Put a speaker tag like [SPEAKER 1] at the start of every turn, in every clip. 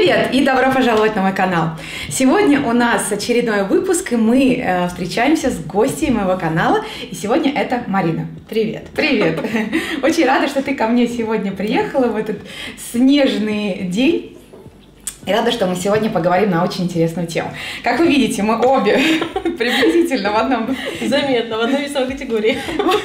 [SPEAKER 1] Привет и добро пожаловать на мой канал. Сегодня у нас очередной выпуск, и мы встречаемся с гостьей моего канала. И сегодня это Марина.
[SPEAKER 2] Привет.
[SPEAKER 1] Привет. Очень рада, что ты ко мне сегодня приехала в этот снежный день. И рада, что мы сегодня поговорим на очень интересную тему. Как вы видите, мы обе приблизительно в одном...
[SPEAKER 2] Заметно, в одной весовой категории.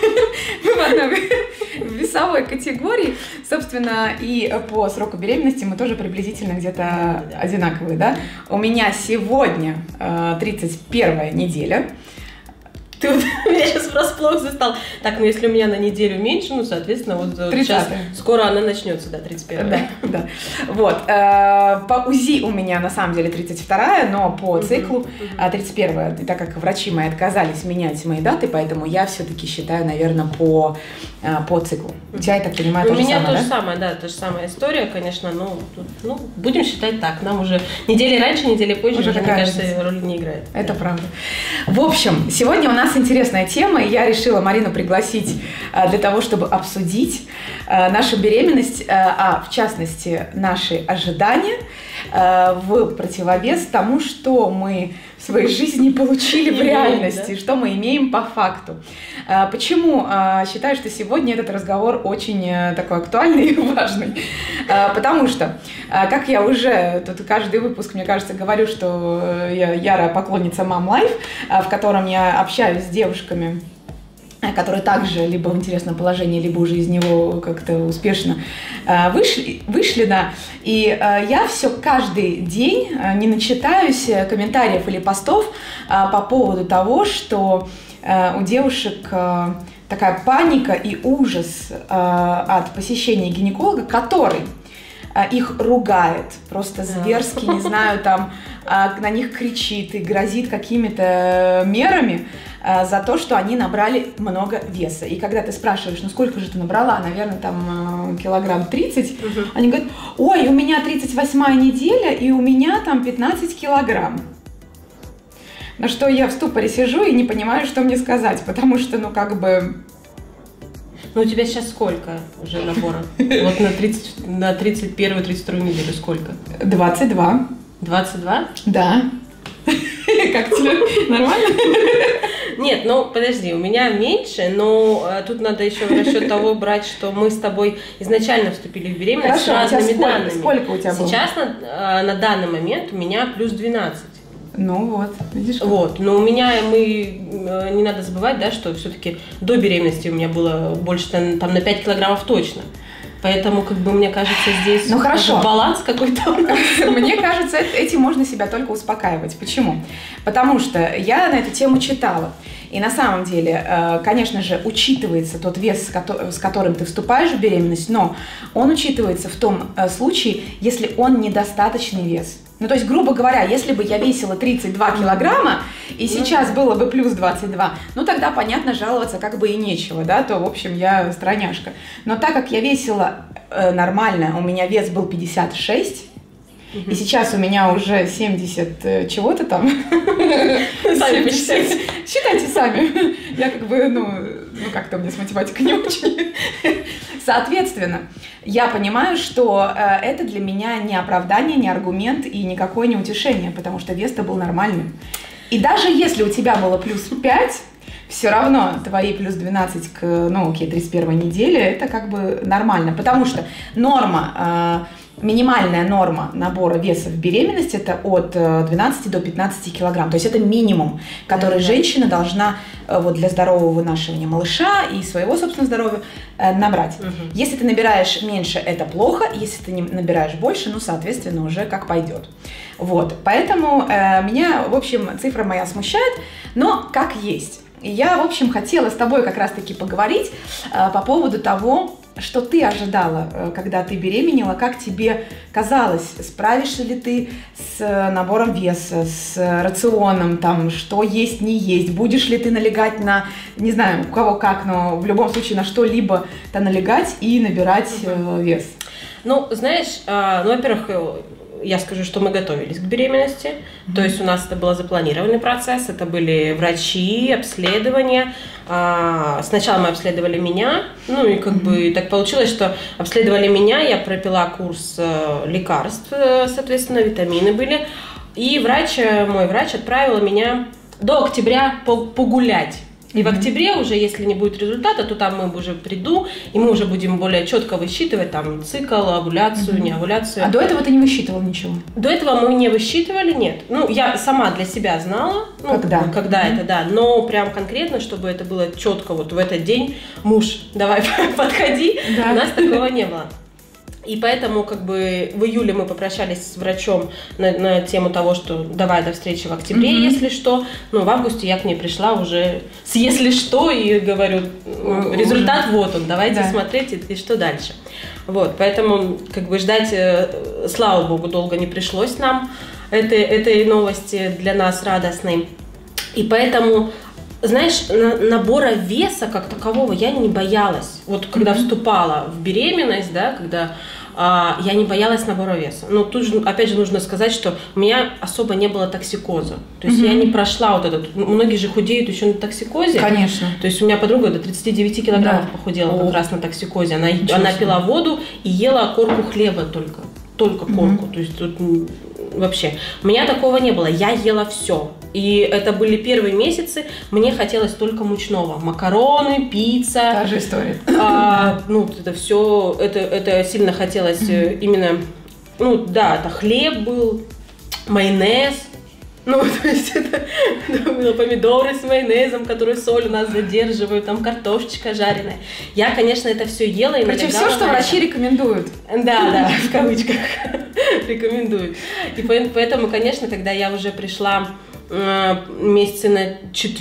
[SPEAKER 1] Мы в одной весовой категории. Собственно, и по сроку беременности мы тоже приблизительно где-то одинаковые, да? У меня сегодня 31-я неделя.
[SPEAKER 2] Ты меня сейчас врасплох застал. Так, ну если у меня на неделю меньше, ну, соответственно, вот сейчас скоро она начнется, да, 31-я.
[SPEAKER 1] Да. Вот. По УЗИ у меня на самом деле 32-я, но по циклу 31-я. И так как врачи мои отказались менять мои даты, поэтому я все-таки считаю, наверное, по циклу. У тебя, я так понимаю,
[SPEAKER 2] то же самое,
[SPEAKER 1] да? У меня
[SPEAKER 2] то же самое, да, та же самая история, конечно, но будем считать так. Нам уже недели раньше, недели позже, уже, мне кажется, роли не играет.
[SPEAKER 1] Это правда. В общем, сегодня у нас интересная тема, и я решила Марину пригласить для того, чтобы обсудить нашу беременность, а в частности наши ожидания в противовес тому, что мы в своей жизни получили в реальности, что мы имеем по факту. Почему считаю, что сегодня этот разговор очень такой актуальный и важный? Потому что, как я уже тут каждый выпуск, мне кажется, говорю, что я ярая поклонница Mom Life, в котором я общаюсь с девушками, которые также либо в интересном положении, либо уже из него как-то успешно вышли, да. И я все каждый день не начитаюсь комментариев или постов по поводу того, что у девушек такая паника и ужас от посещения гинеколога, который их ругает, просто зверски, не знаю, там на них кричит и грозит какими-то мерами за то, что они набрали много веса. И когда ты спрашиваешь, ну сколько же ты набрала, наверное, там килограмм 30, они говорят, ой, у меня 38-я неделя, и у меня там 15 килограмм. На что я в ступоре сижу и не понимаю, что мне сказать, потому что, ну как бы...
[SPEAKER 2] Ну, у тебя сейчас сколько уже набора? Вот на 31-32 неделю сколько?
[SPEAKER 1] 22.
[SPEAKER 2] 22?
[SPEAKER 1] Да. Как тебе? Нормально?
[SPEAKER 2] Нет, ну подожди, у меня меньше, но тут надо еще в расчет того брать, что мы с тобой изначально вступили в беременность с разными данными.
[SPEAKER 1] Сколько у тебя было?
[SPEAKER 2] Сейчас на данный момент у меня плюс 12.
[SPEAKER 1] Ну вот, видишь.
[SPEAKER 2] Вот, но у меня, не надо забывать, да, что все-таки до беременности у меня было больше там на 5 килограммов точно. Поэтому, как бы, мне кажется, здесь баланс какой-то у нас.
[SPEAKER 1] Мне кажется, этим можно себя только успокаивать. Почему? Потому что я на эту тему читала. И на самом деле, конечно же, учитывается тот вес, с которым ты вступаешь в беременность, но он учитывается в том случае, если он недостаточный вес. Ну, то есть, грубо говоря, если бы я весила 32 килограмма, и сейчас было бы плюс 22, ну, тогда, понятно, жаловаться как бы и нечего, да, то, в общем, я стройняшка. Но так как я весила нормально, у меня вес был 56, и сейчас у меня уже 70 чего-то там.
[SPEAKER 2] Сами посчитайте.
[SPEAKER 1] Считайте сами. Я как бы, ну как-то у меня с математикой не очень. Соответственно, я понимаю, что это для меня не оправдание, не аргумент и никакое не утешение, потому что вес-то был нормальным. И даже если у тебя было плюс 5, все равно твои плюс 12 к, 31 неделе, это как бы нормально, потому что норма... Минимальная норма набора веса в беременности – это от 12 до 15 килограмм. То есть это минимум, который женщина должна вот, для здорового вынашивания малыша и своего, собственно, здоровья набрать. Если ты набираешь меньше – это плохо. Если ты не набираешь больше, ну, соответственно, уже как пойдет. Вот. Поэтому меня, в общем, цифра моя смущает, но как есть. И я, в общем, хотела с тобой как раз-таки поговорить по поводу того, что ты ожидала, когда ты беременела, как тебе казалось, справишься ли ты с набором веса, с рационом, там, что есть, не есть, будешь ли ты налегать на, не знаю, у кого как, но в любом случае на что-либо-то налегать и набирать вес?
[SPEAKER 2] Ну, знаешь, ну, во-первых, я скажу, что мы готовились к беременности, то есть у нас это был запланированный процесс, это были врачи, обследования. Сначала мы обследовали меня, ну и как бы так получилось, что обследовали меня, я пропила курс лекарств, соответственно, витамины были, и мой врач отправила меня до октября погулять. И в октябре уже, если не будет результата, то там мы уже приду, и мы уже будем более четко высчитывать там цикл, овуляцию, не овуляцию.
[SPEAKER 1] А до этого ты не высчитывал ничего?
[SPEAKER 2] До этого мы не высчитывали, нет. Ну, я сама для себя знала, когда это, да, но прям конкретно, чтобы это было четко, вот в этот день, муж, давай подходи, у нас такого не было. И поэтому как бы в июле мы попрощались с врачом на тему того, что давай до встречи в октябре, если что. Но в августе я к ней пришла уже с если что и говорю, результат вот он, давайте смотреть и что дальше. Вот, поэтому как бы ждать, слава богу, долго не пришлось нам этой новости для нас радостной. И поэтому... Знаешь, набора веса как такового я не боялась. Вот когда вступала в беременность, да, когда я не боялась набора веса. Но тут же, опять же, нужно сказать, что у меня особо не было токсикоза. То есть я не прошла вот этот... Многие же худеют еще на токсикозе.
[SPEAKER 1] Конечно.
[SPEAKER 2] То есть у меня подруга до 39 килограммов похудела как раз на токсикозе. Она пила воду и ела корку хлеба только. Только корку. То есть тут вообще. У меня такого не было. Я ела все. И это были первые месяцы, мне хотелось только мучного. Макароны, пицца.
[SPEAKER 1] Та же история.
[SPEAKER 2] Ну, это все, это сильно хотелось именно, ну, да, это хлеб был, майонез. Ну, то есть это было помидоры с майонезом, которые соль у нас задерживают, там картошечка жареная. Я, конечно, это все ела и
[SPEAKER 1] причем все, что врачи рекомендуют.
[SPEAKER 2] Да, в кавычках рекомендуют. И поэтому, конечно, когда я уже пришла месяце на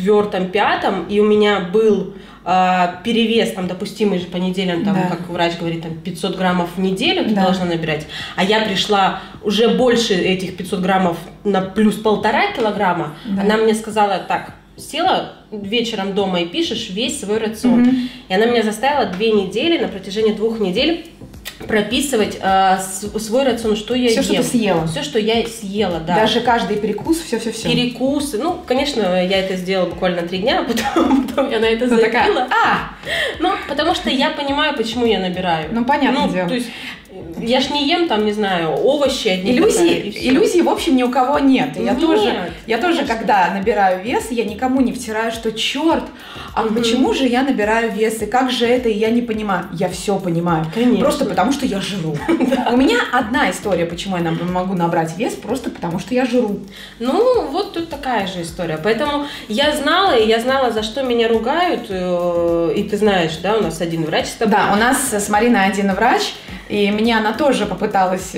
[SPEAKER 2] 4-5, и у меня был перевес, там, допустимый же по неделям, там, как врач говорит, там, 500 граммов в неделю ты должна набирать, а я пришла уже больше этих 500 граммов на плюс 1,5 килограмма, она мне сказала, так, села вечером дома и пишешь весь свой рацион. И она меня заставила 2 недели, на протяжении 2 недель прописывать свой рацион, что я ем.
[SPEAKER 1] Все, что ты съела.
[SPEAKER 2] Все, что я съела, да.
[SPEAKER 1] Даже каждый перекус, все-все-все.
[SPEAKER 2] Перекусы. Ну, конечно, я это сделала буквально 3 дня, потом я на это забила. Ну, потому что я понимаю, почему я набираю.
[SPEAKER 1] Ну, понятное дело.
[SPEAKER 2] То есть, я ж не ем там, не знаю, овощи одни.
[SPEAKER 1] Иллюзий, в общем, ни у кого нет. И я тоже, когда набираю вес, я никому не втираю, что черт, а почему же я набираю вес, и как же это, и я не понимаю. Я все понимаю.
[SPEAKER 2] Конечно.
[SPEAKER 1] Просто потому, что я жру. У меня одна история, почему я могу набрать вес, просто потому, что я жру.
[SPEAKER 2] Ну, вот тут такая же история. Поэтому я знала, за что меня ругают. И ты знаешь, да, у нас один врач с тобой.
[SPEAKER 1] Да, у нас с Мариной один врач. И мне она тоже попыталась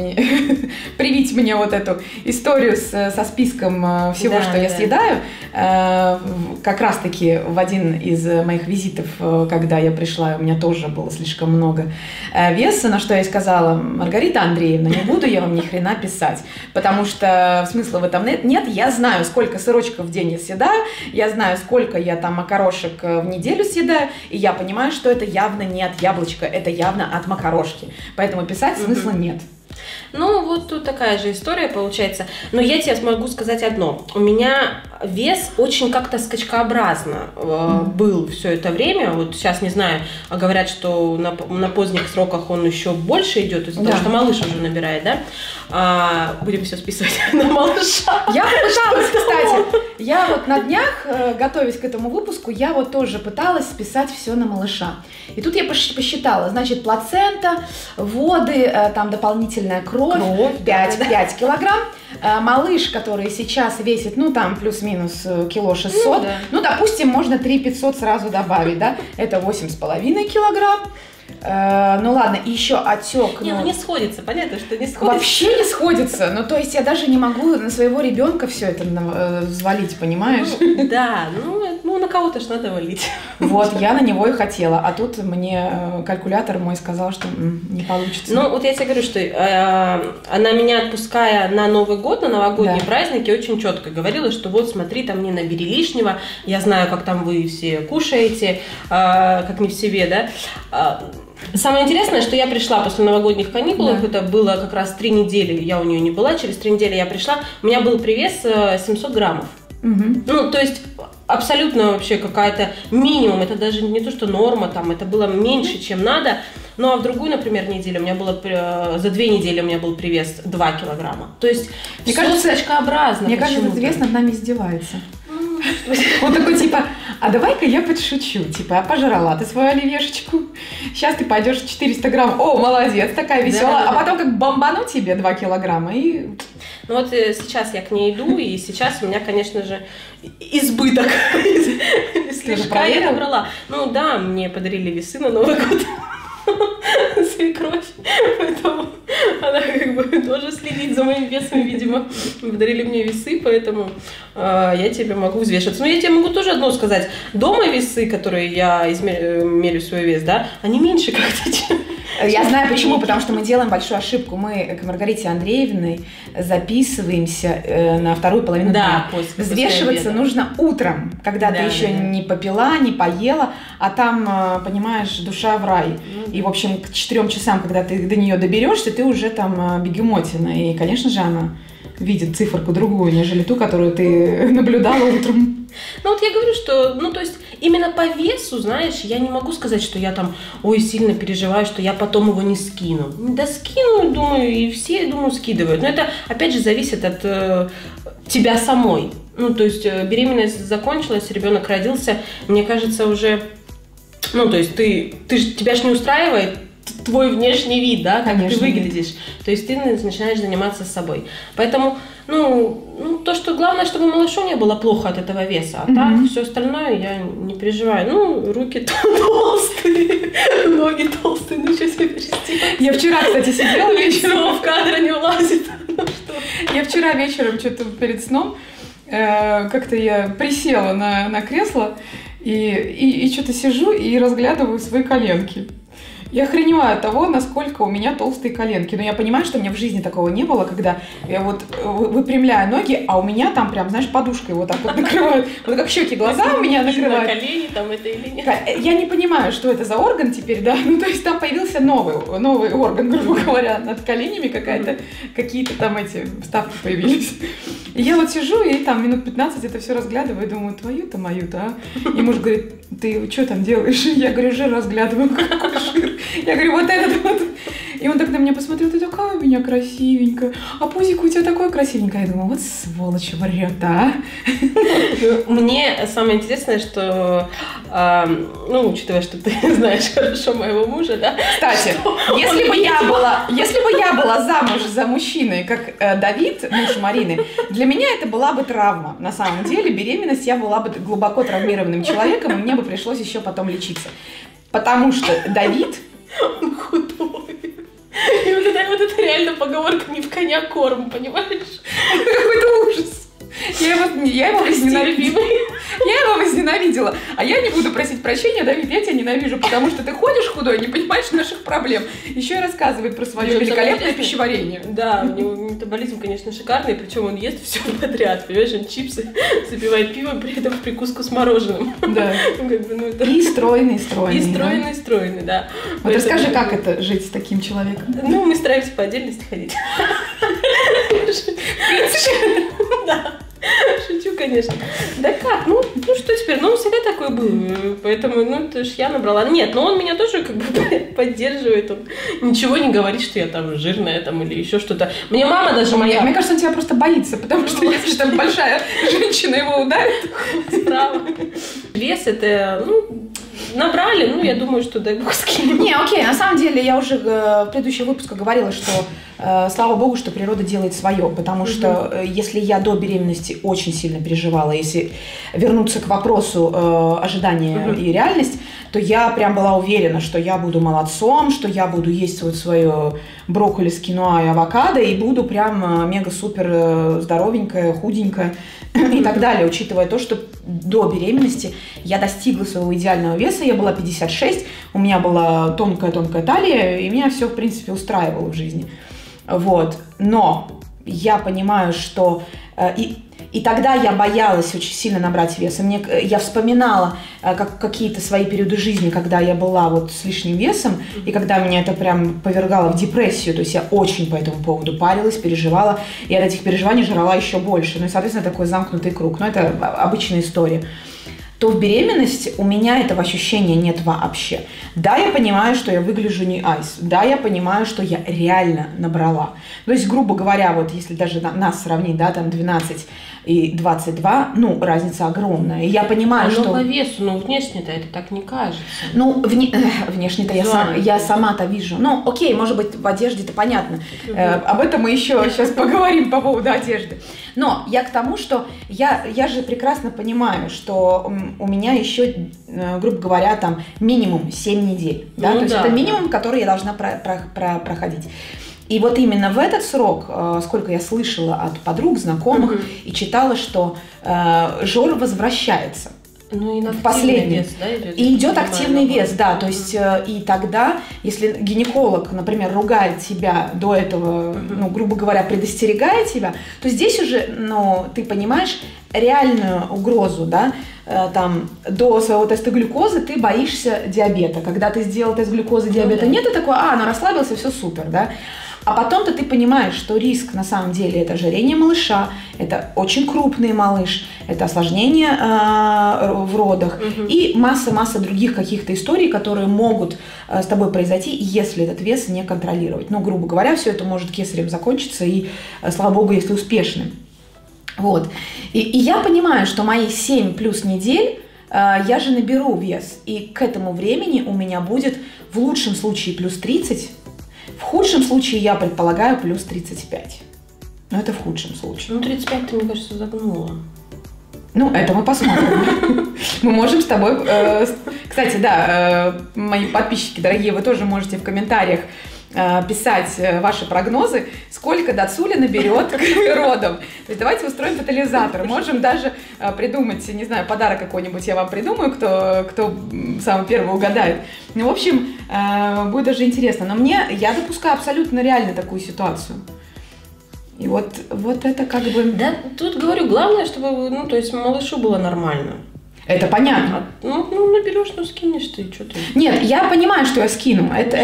[SPEAKER 1] привить мне вот эту историю со списком всего, что я съедаю. Как раз-таки в один из моих визитов, когда я пришла, у меня тоже было слишком много веса, на что я ей сказала: Маргарита Андреевна, не буду я вам ни хрена писать, потому что смысла в этом нет. Я знаю, сколько сырочков в день я съедаю, я знаю, сколько я там макарошек в неделю съедаю, и я понимаю, что это явно не от яблочка, это явно от макарошки. Поэтому писать смысла нет.
[SPEAKER 2] Ну, вот тут такая же история получается. Но я тебе могу сказать одно. У меня вес очень как-то скачкообразно был все это время. Вот сейчас, не знаю, говорят, что на поздних сроках он еще больше идет, из-за того, что малыш уже набирает, да? Будем все списывать на малыша.
[SPEAKER 1] Я пыталась, кстати. Я вот на днях, готовясь к этому выпуску, я вот тоже пыталась списать все на малыша. И тут я посчитала, значит, плацента, воды, там дополнительная кровь 5 килограмм. Малыш, который сейчас весит, ну, там, плюс-минус кило 600, ну, допустим, можно 3 500 сразу добавить, да, это 8,5 килограмм. Ну ладно, и еще отек.
[SPEAKER 2] Не, ну не сходится, понятно, что не сходится.
[SPEAKER 1] Вообще не сходится. Ну, то есть я даже не могу на своего ребенка все это взвалить, понимаешь?
[SPEAKER 2] Ну, да, ну на кого-то ж надо валить.
[SPEAKER 1] Вот, я на него и хотела. А тут мне калькулятор мой сказал, что не получится.
[SPEAKER 2] Ну, вот я тебе говорю, что она меня, отпуская на Новый год, на новогодние праздники, очень четко говорила, что вот смотри, там не набери лишнего, я знаю, как там вы все кушаете, как не в себе, да. Самое интересное, что я пришла после новогодних каникул, это было как раз 3 недели, я у нее не была, через 3 недели я пришла, у меня был привес 700 граммов. Ну, то есть абсолютно вообще какая-то минимум, это даже не то, что норма, там, это было меньше, чем надо. Ну, а в другую, например, неделю у меня было, за 2 недели у меня был привес 2 килограмма. То есть
[SPEAKER 1] мне кажется,
[SPEAKER 2] скачкообразно.
[SPEAKER 1] Мне кажется, этот вес над нами издевается. Он такой, типа, а давай-ка я подшучу, типа, а пожрала ты свою оливешечку, сейчас ты пойдешь 400 грамм, о, молодец, такая веселая, а потом как бомбану тебе 2 килограмма и...
[SPEAKER 2] Ну вот сейчас я к ней иду, и сейчас у меня, конечно же, избыток. Слишком я набрала. Ну да, мне подарили весы на Новый год. Свекровь. Поэтому она как бы тоже следит за моим весом, видимо. Подарили мне весы, поэтому я тебе могу взвешиваться. Но я тебе могу тоже одно сказать. Дома весы, которые я мерю свой вес, да, они меньше как-то, чем...
[SPEAKER 1] Я знаю почему, потому что мы делаем большую ошибку. Мы к Маргарите Андреевной записываемся на вторую половину дня. Взвешиваться нужно утром, когда ты еще не попила, не поела, а там, понимаешь, душа в рай. И, в общем, к 4 часам, когда ты до нее доберешься, ты уже там бегемотина. И, конечно же, она видит циферку другую, нежели ту, которую ты наблюдала утром.
[SPEAKER 2] Ну вот я говорю, что, ну то есть именно по весу, знаешь, я не могу сказать, что я там, ой, сильно переживаю, что я потом его не скину. Да скину, думаю, и все, думаю, скидывают. Но это, опять же, зависит от тебя самой. Ну то есть беременность закончилась, ребенок родился, мне кажется, уже, ну то есть тебя ж не устраивает твой внешний вид, да, как ты выглядишь. То есть ты начинаешь заниматься собой. Поэтому, ну, то, что главное, чтобы малышу не было плохо от этого веса. А так, все остальное я не переживаю. Ну, руки толстые, ноги толстые, ну, что себе перестать.
[SPEAKER 1] Я вчера, кстати, сидела
[SPEAKER 2] вечером, в кадр не влазит.
[SPEAKER 1] Я вчера вечером, что-то перед сном, как-то я присела на кресло и что-то сижу и разглядываю свои коленки. Я охреневаю от того, насколько у меня толстые коленки. Но я понимаю, что у меня в жизни такого не было, когда я вот выпрямляю ноги, а у меня там прям, знаешь, подушкой вот так вот накрывают. Вот как щеки, глаза у меня накрывают.
[SPEAKER 2] Колени там это или нет?
[SPEAKER 1] Я не понимаю, что это за орган теперь, да. Ну, то есть там появился новый орган, грубо говоря, над коленями какие-то там эти вставки появились. И я вот сижу и там минут 15 это все разглядываю и думаю, твою-то, мою-то, а? И муж говорит, ты что там делаешь? Я говорю, жир разглядываю, какой жир. Я говорю, вот этот вот. И он так на меня посмотрел, ты такая у меня красивенькая, а пузик у тебя такой красивенький. Я думаю, вот сволочь врет, а?
[SPEAKER 2] Мне самое интересное, что, ну, учитывая, что ты знаешь хорошо моего мужа, да?
[SPEAKER 1] Кстати, если бы я была замуж за мужчиной, как Давид, муж Марины, для меня это была бы травма. На самом деле, беременность, я была бы глубоко травмированным человеком, и мне бы пришлось еще потом лечиться. Потому что Давид...
[SPEAKER 2] Он худой. И вот это реально поговорка «не в коня корм», понимаешь?
[SPEAKER 1] Какой-то ужас. Я его возненавидела. А я не буду просить прощения, Давид, я тебя ненавижу, потому что ты ходишь худой, не понимаешь наших проблем. Еще и рассказывает про свое великолепное пищеварение.
[SPEAKER 2] Да, у него метаболизм, конечно, шикарный, причем он ест все подряд. Понимаешь, он чипсы запивает пивом, при этом в прикуску с мороженым.
[SPEAKER 1] Да. И стройный.
[SPEAKER 2] И стройный, да.
[SPEAKER 1] Вот расскажи, как это жить с таким человеком?
[SPEAKER 2] Ну, мы стараемся по отдельности ходить. Да. Шучу, конечно. Да как? Ну что теперь? Ну, он всегда такой был. Поэтому, ну, это ж я набрала. Нет, но он меня тоже как бы поддерживает. Он ничего не говорит, что я там жирная там или еще что-то. Мне мама даже моя...
[SPEAKER 1] Мне кажется, он тебя просто боится, потому что если там большая женщина его ударит...
[SPEAKER 2] Справа. Вес это, ну... Набрали, ну, я думаю, что дай бог скинем.
[SPEAKER 1] Не, окей, на самом деле, я уже в предыдущих выпусках говорила, что слава богу, что природа делает свое, потому что если я до беременности очень сильно переживала, если вернуться к вопросу ожидания и реальность, то я прям была уверена, что я буду молодцом, что я буду есть вот свое брокколи с киноа и авокадо и буду прям мега-супер здоровенькая, худенькая и так далее, учитывая то, что до беременности я достигла своего идеального веса, я была 56, у меня была тонкая-тонкая талия, и меня все, в принципе, устраивало в жизни. Вот. Но я понимаю, что... И тогда я боялась очень сильно набрать вес. И я вспоминала какие-то свои периоды жизни, когда я была вот с лишним весом, и когда меня это прям повергало в депрессию. То есть я очень по этому поводу парилась, переживала, и от этих переживаний жрала еще больше. Ну и, соответственно, такой замкнутый круг. Но это обычная история. То в беременности у меня этого ощущения нет вообще. Да, я понимаю, что я выгляжу не айс. Да, я понимаю, что я реально набрала. То есть, грубо говоря, вот если даже нас сравнить, да, там 12 и 22, ну, разница огромная. И я понимаю, что...
[SPEAKER 2] по весу, ну, внешне-то это так не кажется.
[SPEAKER 1] Ну, внешне-то я сама-то вижу. Ну, окей, может быть, в одежде-то понятно. Об этом мы еще сейчас поговорим по поводу одежды. Но я к тому, что я же прекрасно понимаю, что у меня еще, грубо говоря, там минимум 7 недель. Да? То есть это минимум, который я должна проходить. И вот именно в этот срок, сколько я слышала от подруг, знакомых, и читала, что жор возвращается.
[SPEAKER 2] Ну, и
[SPEAKER 1] в последний.
[SPEAKER 2] Вес, да, идет,
[SPEAKER 1] и идет активный вес, да, то есть и тогда, если гинеколог, например, ругает тебя до этого, ну, грубо говоря, предостерегает тебя, то здесь уже, ну, ты понимаешь реальную угрозу, да, там, до своего теста глюкозы ты боишься диабета. Когда ты сделал тест глюкозы, диабета нет, ты такой, ну, расслабился, все супер, да. А потом-то ты понимаешь, что риск на самом деле это ожирение малыша, это очень крупный малыш, это осложнение в родах и масса других каких-то историй, которые могут с тобой произойти, если этот вес не контролировать. Ну, грубо говоря, все это может кесарем закончиться и, слава богу, если успешным. Вот. И я понимаю, что мои 7 плюс недель я же наберу вес, и к этому времени у меня будет в лучшем случае плюс 30, в худшем случае я предполагаю плюс 35. Но это в худшем случае.
[SPEAKER 2] Ну, 35 ты, мне кажется, загнула.
[SPEAKER 1] Ну, это мы посмотрим. Мы можем с тобой... Кстати, да, мои подписчики дорогие, вы тоже можете в комментариях писать ваши прогнозы, сколько Дацуля наберет к родам. То есть давайте устроим тотализатор. Можем даже придумать, не знаю, подарок какой-нибудь я вам придумаю, кто самый первый угадает. Ну, в общем, будет даже интересно. Но я допускаю абсолютно реально такую ситуацию. И вот это как бы...
[SPEAKER 2] Да, тут говорю, главное, чтобы, ну, то есть малышу было нормально.
[SPEAKER 1] Это понятно.
[SPEAKER 2] Ну, наберешь, ну, скинешь ты, что ты.
[SPEAKER 1] Нет, я понимаю, что я скину.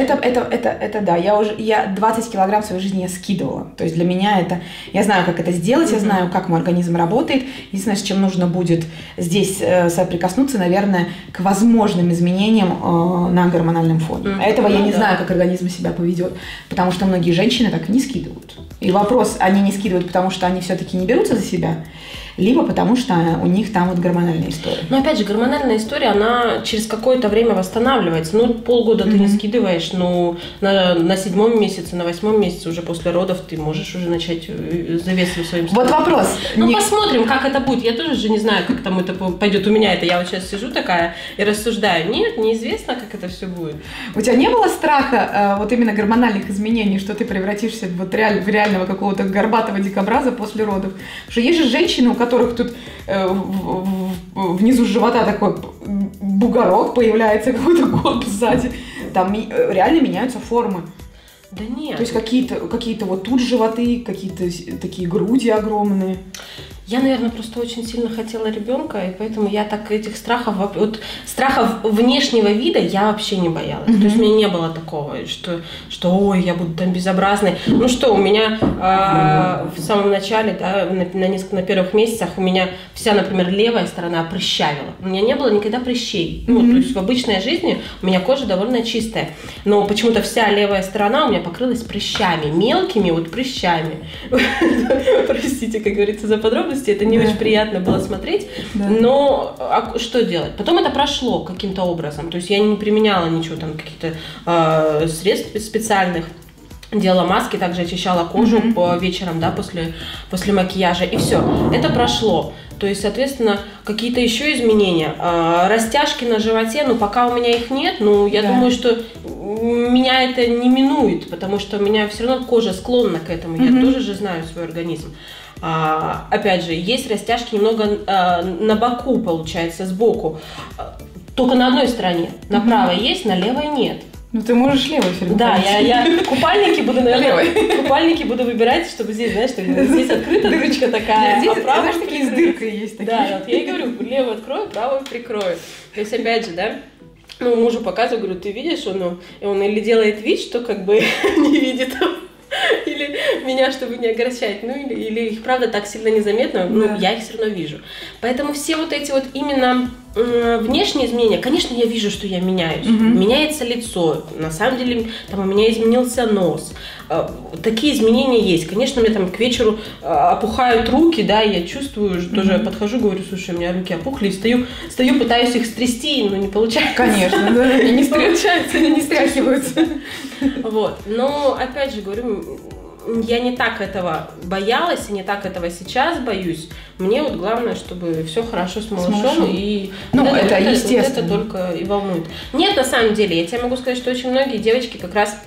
[SPEAKER 1] Это да. Я 20 килограмм в своей жизни я скидывала. То есть для меня это... Я знаю, как это сделать, я знаю, как мой организм работает. Единственное, с чем нужно будет здесь соприкоснуться, наверное, к возможным изменениям на гормональном фоне. Этого я не знаю, как организм себя поведет. Потому что многие женщины так и не скидывают. И вопрос, они не скидывают, потому что они все-таки не берутся за себя, либо потому что у них там вот гормональная история.
[SPEAKER 2] Но опять же, гормональная история, она через какое-то время восстанавливается. Ну, полгода ты не скидываешь, но на 7-м месяце, на 8-м месяце уже после родов ты можешь уже начать за весом своим.
[SPEAKER 1] Вот вопрос.
[SPEAKER 2] Ну, посмотрим, как это будет. Я тоже же не знаю, как там это пойдет. У меня это, я вот сейчас сижу такая и рассуждаю. Нет, неизвестно, как это все будет.
[SPEAKER 1] У тебя не было страха вот именно гормональных изменений, что ты превратишься вот в реального какого-то горбатого дикобраза после родов? Потому что есть же женщины, у которых тут внизу живота такой бугорок появляется, какой-то горб сзади. Там реально меняются формы.
[SPEAKER 2] Да нет.
[SPEAKER 1] То есть какие-то вот тут животы, какие-то такие груди огромные.
[SPEAKER 2] Я, наверное, просто очень сильно хотела ребенка, и поэтому я так этих страхов внешнего вида я вообще не боялась. То есть у меня не было такого, что ой, я буду там безобразной. Ну что, у меня в самом начале, да, на первых месяцах у меня вся, например, левая сторона прыщавила. У меня не было никогда прыщей. Ну, то есть в обычной жизни у меня кожа довольно чистая, но почему-то вся левая сторона у меня покрылась прыщами, мелкими вот прыщами. Простите, как говорится, за подробности. Это не очень приятно было смотреть, но что делать? Потом это прошло каким-то образом, то есть я не применяла ничего, там каких-то средств специальных, делала маски, также очищала кожу вечером, да, после макияжа, и все, это прошло. То есть, соответственно, какие-то еще изменения. Растяжки на животе, ну, пока у меня их нет, ну, я думаю, что меня это не минует, потому что у меня все равно кожа склонна к этому, я тоже же знаю свой организм. Опять же, есть растяжки немного на боку, получается, сбоку. Только на одной стороне. На правой есть, на левой нет.
[SPEAKER 1] Ну, ты можешь левой фигурой.
[SPEAKER 2] Да, я купальники буду, наверное, купальники буду выбирать, чтобы здесь, знаешь, здесь открыта дырочка такая,
[SPEAKER 1] здесь, а правую знаешь, такие с дыркой есть.
[SPEAKER 2] Такие. Да, вот я и говорю, левую открою, правую прикрою. То есть, опять же, да, ну, мужу показываю, говорю, ты видишь, он или делает вид, что как бы не видит, или меня, чтобы не огорчать, ну, или их, правда, так сильно незаметно, ну, я их все равно вижу. Поэтому все вот эти вот именно внешние изменения, конечно, я вижу, что я меняюсь. Меняется лицо, на самом деле, там у меня изменился нос. Такие изменения есть. Конечно, у меня там к вечеру опухают руки, да, и я чувствую, тоже подхожу, говорю, слушай, у меня руки опухли, и стою, пытаюсь их стрясти, но не получается.
[SPEAKER 1] Конечно, да, и не получается, не стряхиваются.
[SPEAKER 2] Вот, но, опять же, говорю, я не так этого боялась, и не так этого сейчас боюсь. Мне вот главное, чтобы все хорошо с малышом. И
[SPEAKER 1] ну, вот это естественно.
[SPEAKER 2] Вот это только и волнует. Нет, на самом деле, я тебе могу сказать, что очень многие девочки как раз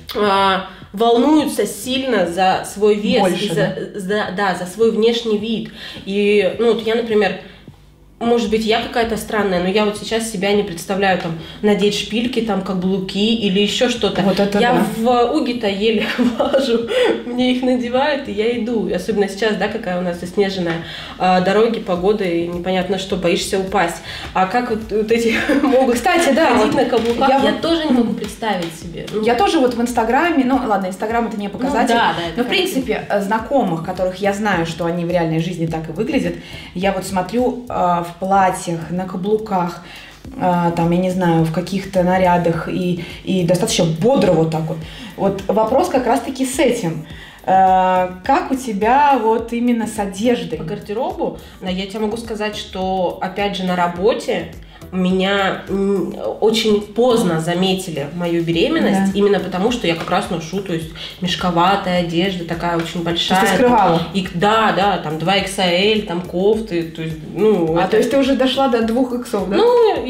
[SPEAKER 2] волнуются сильно за свой вес,
[SPEAKER 1] больше,
[SPEAKER 2] за свой внешний вид. И, ну, вот я, например, может быть, я какая-то странная, но я вот сейчас себя не представляю, там, надеть шпильки, там, каблуки или еще что-то.
[SPEAKER 1] Вот это
[SPEAKER 2] я
[SPEAKER 1] да.
[SPEAKER 2] в уги-то еле влажу, мне их надевают, и я иду. Особенно сейчас, да, какая у нас заснеженная дороги, погода, и непонятно что, боишься упасть. А как вот эти могут,
[SPEAKER 1] кстати, да,
[SPEAKER 2] ходить
[SPEAKER 1] вот
[SPEAKER 2] на каблуках, я тоже не могу представить себе.
[SPEAKER 1] Я тоже вот в Инстаграме, ну, ладно, Инстаграм это не показатель,
[SPEAKER 2] ну, да,
[SPEAKER 1] но, в принципе, знакомых, которых я знаю, что они в реальной жизни так и выглядят, я вот смотрю в платьях, на каблуках, там, я не знаю, в каких-то нарядах и достаточно бодро вот так вот. Вот вопрос как раз-таки с этим. Как у тебя вот именно с одеждой?
[SPEAKER 2] По гардеробу? Я тебе могу сказать, что, опять же, на работе меня очень поздно заметили мою беременность, да. Именно потому, что я как раз ношу, то есть мешковатая одежда, такая очень большая.
[SPEAKER 1] Ты скрывала?
[SPEAKER 2] Да, там 2XL, там кофты, то есть, ну...
[SPEAKER 1] то есть ты уже дошла до 2XL, да?
[SPEAKER 2] Ну,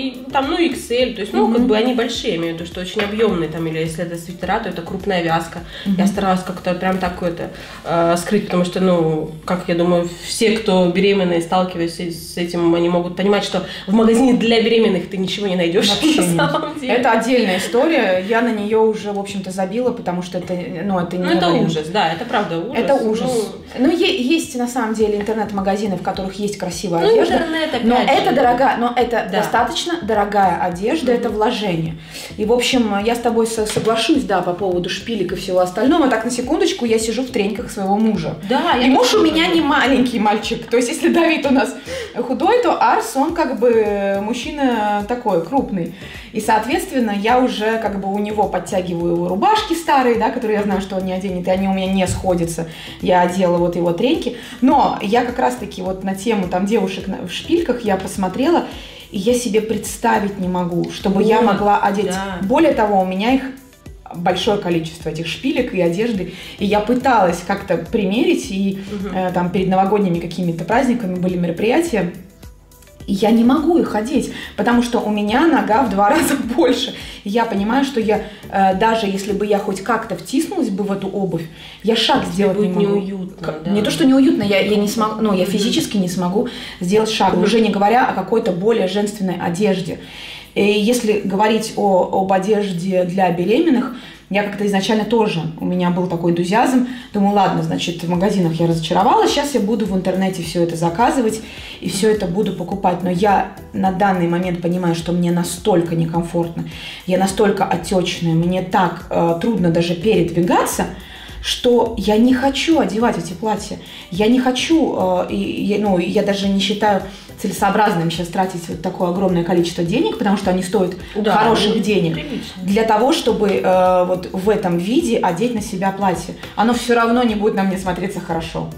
[SPEAKER 2] XL, то есть, ну, как бы они большие, я имею в виду, что очень объемные, там, или если это свитера, то это крупная вязка. Я старалась как-то прям так это скрыть, потому что, ну, как я думаю, все, кто беременные, сталкиваются с этим, они могут понимать, что в магазине для беременных ты ничего не найдешь.
[SPEAKER 1] Вообще на самом деле. Это отдельная история. Я на нее уже, в общем-то, забила, потому что это, ну, это не...
[SPEAKER 2] Ну, это ужас, да, это правда ужас.
[SPEAKER 1] Это ужас. Ну, есть, на самом деле, интернет-магазины, в которых есть красивая одежда.
[SPEAKER 2] Интернет, опять
[SPEAKER 1] но
[SPEAKER 2] же.
[SPEAKER 1] это дорогая, но это достаточно дорогая одежда, это вложение. И, в общем, я с тобой соглашусь, да, по поводу шпилек и всего остального. Так, на секундочку, я сижу в треньках своего мужа.
[SPEAKER 2] Да,
[SPEAKER 1] и муж у меня не маленький мальчик. То есть, если Давид у нас худой, то Арс, он как бы мужчина такой крупный. И, соответственно, я уже как бы у него подтягиваю рубашки старые, да, которые я знаю, что он не оденет, и они у меня не сходятся. Я одела вот его треньки. Но я как раз-таки вот на тему там девушек в шпильках я посмотрела, и я себе представить не могу, чтобы я могла одеть. Да. Более того, у меня их большое количество этих шпилек и одежды, и я пыталась как-то примерить, и там перед новогодними какими-то праздниками были мероприятия, и я не могу их одеть, потому что у меня нога в 2 раза больше. И я понимаю, что я, даже если бы я хоть как-то втиснулась бы в эту обувь, я шаг сделать не могу.
[SPEAKER 2] Неуютно, да.
[SPEAKER 1] Не то, что неуютно, я не смогу, ну, я физически не смогу сделать шаг, уже не говоря о какой-то более женственной одежде. И если говорить об одежде для беременных, я как-то изначально тоже, у меня был такой энтузиазм, думаю, ладно, значит, в магазинах я разочаровалась, сейчас я буду в интернете все это заказывать и все это буду покупать, но я на данный момент понимаю, что мне настолько некомфортно, я настолько отечная, мне так трудно даже передвигаться, что я не хочу одевать эти платья, я не хочу, я даже не считаю целесообразным сейчас тратить вот такое огромное количество денег, потому что они стоят хороших денег, прилично. Для того, чтобы вот в этом виде одеть на себя платье. Оно все равно не будет на мне смотреться хорошо.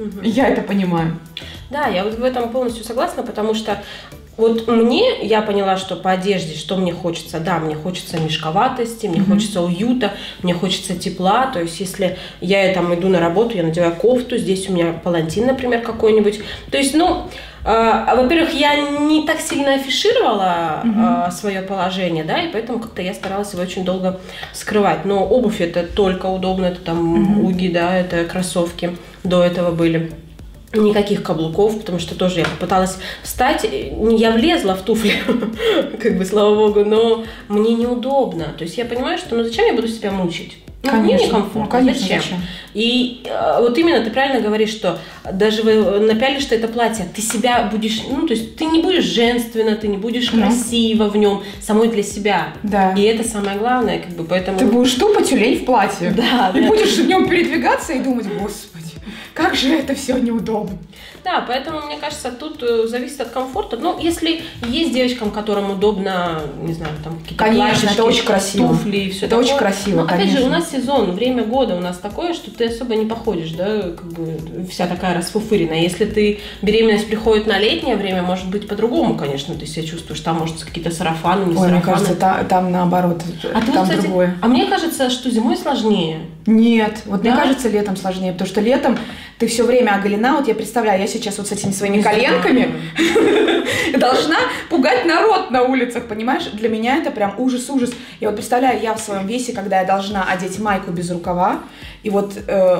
[SPEAKER 1] Я это понимаю.
[SPEAKER 2] Да, я вот в этом полностью согласна, потому что вот я поняла, что по одежде, что мне хочется, да, мне хочется мешковатости, мне хочется уюта, мне хочется тепла, то есть если я там иду на работу, я надеваю кофту, здесь у меня палантин, например, какой-нибудь, то есть, во-первых, я не так сильно афишировала свое положение, да, и поэтому как-то я старалась его очень долго скрывать, но обувь это только удобно, это там уги, да, это кроссовки до этого были. никаких каблуков, потому что тоже я попыталась встать, я влезла в туфли, как бы, слава богу, но мне неудобно. То есть я понимаю, что ну зачем я буду себя мучить? Мне некомфортно.
[SPEAKER 1] Конечно,
[SPEAKER 2] зачем? И вот именно ты правильно говоришь, что даже вы напялишь это платье, ты себя будешь, ну, то есть ты не будешь женственно, ты не будешь красиво в нем, самой для себя.
[SPEAKER 1] Да.
[SPEAKER 2] И это самое главное, как бы, поэтому...
[SPEAKER 1] Ты будешь тупо тюлень в платье.
[SPEAKER 2] Да.
[SPEAKER 1] И будешь в нем передвигаться и думать, господи, как же это все неудобно.
[SPEAKER 2] Да, поэтому, мне кажется, тут зависит от комфорта. Но если есть девочкам, которым удобно, не знаю, там какие-то
[SPEAKER 1] платьишки, это очень красиво.
[SPEAKER 2] Туфли и все
[SPEAKER 1] это
[SPEAKER 2] такое.
[SPEAKER 1] очень красиво,
[SPEAKER 2] но, опять же, у нас сезон, время года у нас такое, что ты особо не походишь, да, как бы вся такая расфуфыренная. Если ты беременность приходит на летнее время, может быть, по-другому, конечно, ты себя чувствуешь. Там, может, какие-то сарафаны, не сарафаны.
[SPEAKER 1] Мне кажется, там наоборот, там
[SPEAKER 2] кстати,
[SPEAKER 1] другое.
[SPEAKER 2] А мне кажется, что зимой сложнее.
[SPEAKER 1] Нет, вот мне кажется, летом сложнее, потому что летом ты все время оголена. Вот я представляю, я сейчас вот с этими своими коленками должна пугать народ на улицах, понимаешь? Для меня это прям ужас-ужас. Я вот представляю, я в своем весе, когда я должна одеть майку без рукава, и вот,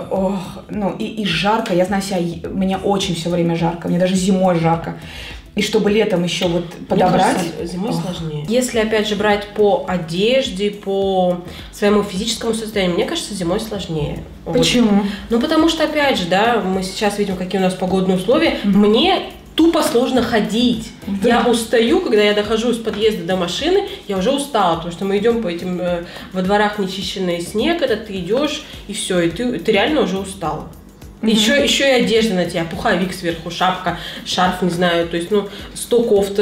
[SPEAKER 1] и жарко, я знаю себя, мне очень все время жарко, мне даже зимой жарко. И чтобы летом еще вот подобрать.
[SPEAKER 2] Мне кажется, зимой сложнее. Если, опять же, брать по одежде, по своему физическому состоянию, мне кажется, зимой сложнее.
[SPEAKER 1] Почему?
[SPEAKER 2] Вот. Ну, потому что, опять же, да, мы сейчас видим, какие у нас погодные условия. Мне тупо сложно ходить. Да. Я устаю, когда я дохожу из подъезда до машины, я уже устала, потому что мы идем по этим во дворах нечищенный снег, это ты идешь, и все, и ты реально уже устала. Еще и одежда на тебя, пуховик сверху, шапка, шарф, не знаю, то есть, 100 кофт,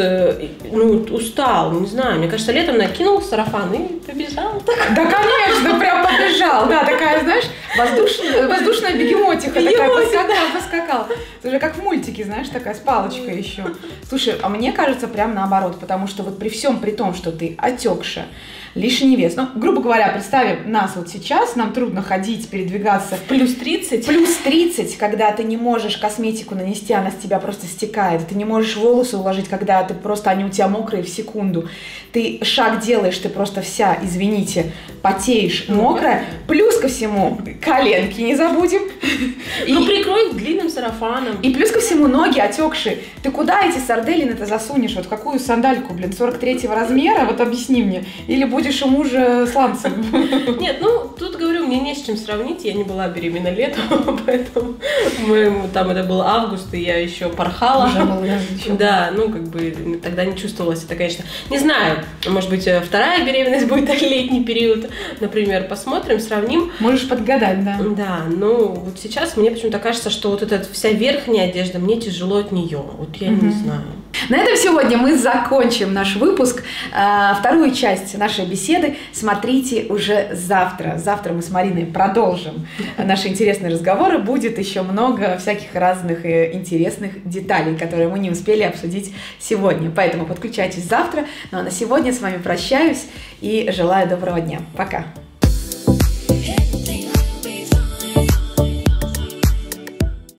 [SPEAKER 2] устал, не знаю. Мне кажется, летом накинул сарафан и побежал.
[SPEAKER 1] Да, конечно, прям побежал. Да, такая, знаешь, воздушная бегемотиха, такая поскакал. Это же как в мультике, знаешь, такая с палочкой еще. Слушай, а мне кажется, прям наоборот, потому что вот при том, что ты отекша, лишний вес. Ну, грубо говоря, представим нас вот сейчас, нам трудно ходить, передвигаться.
[SPEAKER 2] Плюс 30.
[SPEAKER 1] Плюс 30, когда ты не можешь косметику нанести, она с тебя просто стекает. Ты не можешь волосы уложить, когда они у тебя мокрые в секунду. Ты шаг делаешь, ты просто вся, извините, потеешь, мокрая. Плюс ко всему, коленки не забудем.
[SPEAKER 2] Прикрой длинным сарафаном.
[SPEAKER 1] И плюс ко всему, ноги отекшие. Ты куда эти сарделины-то засунешь? Вот какую сандальку, 43-го размера? Вот объясни мне. Или будешь у мужа сланцем?
[SPEAKER 2] Нет, тут говорю, мне не с чем сравнить. Я не была беременна летом, поэтому там это был август, и я еще порхала. Да, тогда не чувствовалось это, конечно. Не знаю, может быть, вторая беременность будет летний период, например, посмотрим, сравним.
[SPEAKER 1] Можешь подгадать, да.
[SPEAKER 2] Да, вот сейчас мне почему-то кажется, что вот эта вся верхняя одежда, мне тяжело от нее. Вот я не знаю.
[SPEAKER 1] На этом сегодня мы закончим наш выпуск. Вторую часть нашей беседы смотрите уже завтра. Завтра мы с Мариной продолжим наши интересные разговоры. Будет еще много всяких разных интересных деталей, которые мы не успели обсудить сегодня. Поэтому подключайтесь завтра. Ну а на сегодня с вами прощаюсь и желаю доброго дня. Пока!